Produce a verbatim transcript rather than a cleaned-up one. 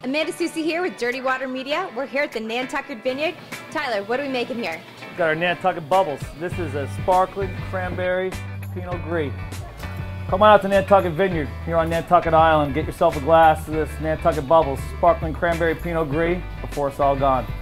Amanda Soucy here with Dirty Water Media. We're here at the Nantucket Vineyard. Tyler, what are we making here? We've got our Nantucket Bubbles. This is a sparkling cranberry Pinot Gris. Come on out to Nantucket Vineyard here on Nantucket Island. Get yourself a glass of this Nantucket Bubbles, sparkling cranberry Pinot Gris before it's all gone.